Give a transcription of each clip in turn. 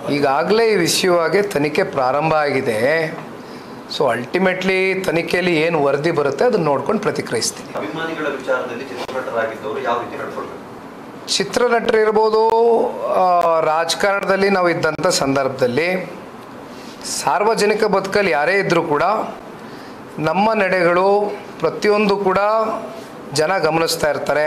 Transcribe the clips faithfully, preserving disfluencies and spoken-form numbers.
ಈಗಾಗಲೇ ಈ ವಿಷಯವಾಗಿ ತನಿಖೆ ಪ್ರಾರಂಭ ಆಗಿದೆ. ಸೊ ಅಲ್ಟಿಮೇಟ್ಲಿ ತನಿಖೆಯಲ್ಲಿ ಏನು ವರದಿ ಬರುತ್ತೆ ಅದನ್ನು ನೋಡ್ಕೊಂಡು ಪ್ರತಿಕ್ರಿಯಿಸ್ತೀನಿ. ಅಭಿಮಾನಿಗಳ ವಿಚಾರದಲ್ಲಿ ಚಿತ್ರನಟರಾಗಿದ್ದವರು ಯಾವ ರೀತಿ ನಡ್ಕೊಳ್ಬೇಕು? ಚಿತ್ರನಟರಿರ್ಬೋದು, ರಾಜಕಾರಣದಲ್ಲಿ ನಾವು ಇದ್ದಂಥ ಸಂದರ್ಭದಲ್ಲಿ ಸಾರ್ವಜನಿಕ ಬದುಕಲ್ಲಿ ಯಾರೇ ಇದ್ದರೂ ಕೂಡ ನಮ್ಮ ನಡೆಗಳು ಪ್ರತಿಯೊಂದು ಕೂಡ ಜನ ಗಮನಿಸ್ತಾ ಇರ್ತಾರೆ.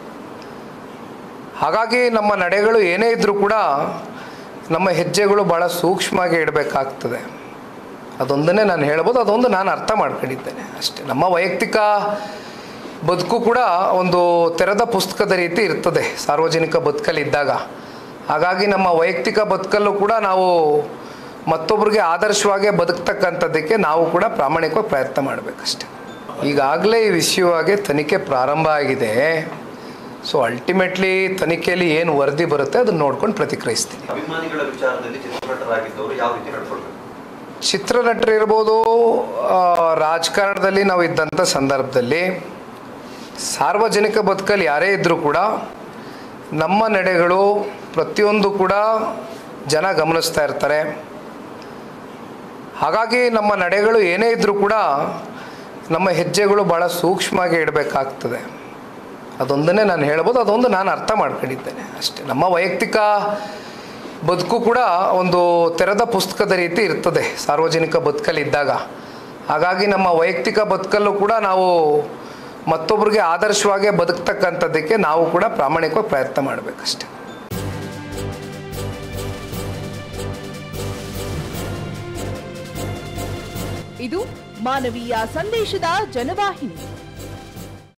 ಹಾಗಾಗಿ ನಮ್ಮ ನಡೆಗಳು ಏನೇ ಇದ್ದರೂ ಕೂಡ ನಮ್ಮ ಹೆಜ್ಜೆಗಳು ಭಾಳ ಸೂಕ್ಷ್ಮವಾಗಿ ಇಡಬೇಕಾಗ್ತದೆ. ಅದೊಂದನ್ನೇ ನಾನು ಹೇಳ್ಬೋದು, ಅದೊಂದು ನಾನು ಅರ್ಥ ಮಾಡ್ಕೊಂಡಿದ್ದೇನೆ ಅಷ್ಟೇ. ನಮ್ಮ ವೈಯಕ್ತಿಕ ಬದುಕು ಕೂಡ ಒಂದು ತೆರೆದ ಪುಸ್ತಕದ ರೀತಿ ಇರ್ತದೆ ಸಾರ್ವಜನಿಕ ಬದುಕಲ್ಲಿದ್ದಾಗ. ಹಾಗಾಗಿ ನಮ್ಮ ವೈಯಕ್ತಿಕ ಬದುಕಲ್ಲೂ ಕೂಡ ನಾವು ಮತ್ತೊಬ್ಬರಿಗೆ ಆದರ್ಶವಾಗಿ ಬದುಕ್ತಕ್ಕಂಥದ್ದಕ್ಕೆ ನಾವು ಕೂಡ ಪ್ರಾಮಾಣಿಕವಾಗಿ ಪ್ರಯತ್ನ ಮಾಡಬೇಕಷ್ಟೆ. ಈಗಾಗಲೇ ಈ ವಿಷಯವಾಗಿ ತನಿಖೆ ಪ್ರಾರಂಭ ಆಗಿದೆ. ಸೊ ಅಲ್ಟಿಮೇಟ್ಲಿ ತನಿಖೆಯಲ್ಲಿ ಏನು ವರದಿ ಬರುತ್ತೆ ಅದನ್ನು ನೋಡ್ಕೊಂಡು ಪ್ರತಿಕ್ರಿಯಿಸ್ತೀನಿ. ಅಭಿಮಾನಿಗಳ ವಿಚಾರದಲ್ಲಿ ಚಿತ್ರನಟರಾಗಿದ್ದವರು ಯಾವ ರೀತಿ ನಡ್ಕೊಳ್ಬೇಕು? ಚಿತ್ರನಟರಿರ್ಬೋದು, ರಾಜಕಾರಣದಲ್ಲಿ ನಾವು ಇದ್ದಂಥ ಸಂದರ್ಭದಲ್ಲಿ ಸಾರ್ವಜನಿಕ ಬದುಕಲ್ಲಿ ಯಾರೇ ಇದ್ದರೂ ಕೂಡ ನಮ್ಮ ನಡೆಗಳು ಪ್ರತಿಯೊಂದು ಕೂಡ ಜನ ಗಮನಿಸ್ತಾ ಇರ್ತಾರೆ. ಹಾಗಾಗಿ ನಮ್ಮ ನಡೆಗಳು ಏನೇ ಇದ್ದರೂ ಕೂಡ ನಮ್ಮ ಹೆಜ್ಜೆಗಳು ಭಾಳ ಸೂಕ್ಷ್ಮವಾಗಿ ಇಡಬೇಕಾಗ್ತದೆ. ಅದೊಂದನ್ನೇ ನಾನು ಹೇಳ್ಬೋದು, ಅದೊಂದು ನಾನು ಅರ್ಥ ಮಾಡ್ಕೊಂಡಿದ್ದೇನೆ ಅಷ್ಟೇ. ನಮ್ಮ ವೈಯಕ್ತಿಕ ಬದುಕು ಕೂಡ ಒಂದು ತೆರೆದ ಪುಸ್ತಕದ ರೀತಿ ಇರ್ತದೆ ಸಾರ್ವಜನಿಕ ಬದುಕಲ್ಲಿದ್ದಾಗ. ಹಾಗಾಗಿ ನಮ್ಮ ವೈಯಕ್ತಿಕ ಬದುಕಲ್ಲೂ ಕೂಡ ನಾವು ಮತ್ತೊಬ್ಬರಿಗೆ ಆದರ್ಶವಾಗಿ ಬದುಕ್ತಕ್ಕಂಥದ್ದಕ್ಕೆ ನಾವು ಕೂಡ ಪ್ರಾಮಾಣಿಕವಾಗಿ ಪ್ರಯತ್ನ ಮಾಡಬೇಕಷ್ಟೆ. ಇದು ಮಾನವೀಯ ಸಂದೇಶದ ಜನವಾಹಿನಿ.